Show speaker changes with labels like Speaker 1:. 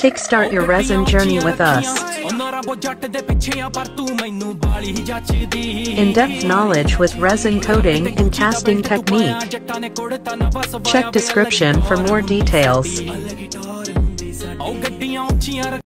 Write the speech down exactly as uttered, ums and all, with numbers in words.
Speaker 1: Kickstart your resin journey with us. In-depth knowledge with resin coating and casting technique. Check description for more details.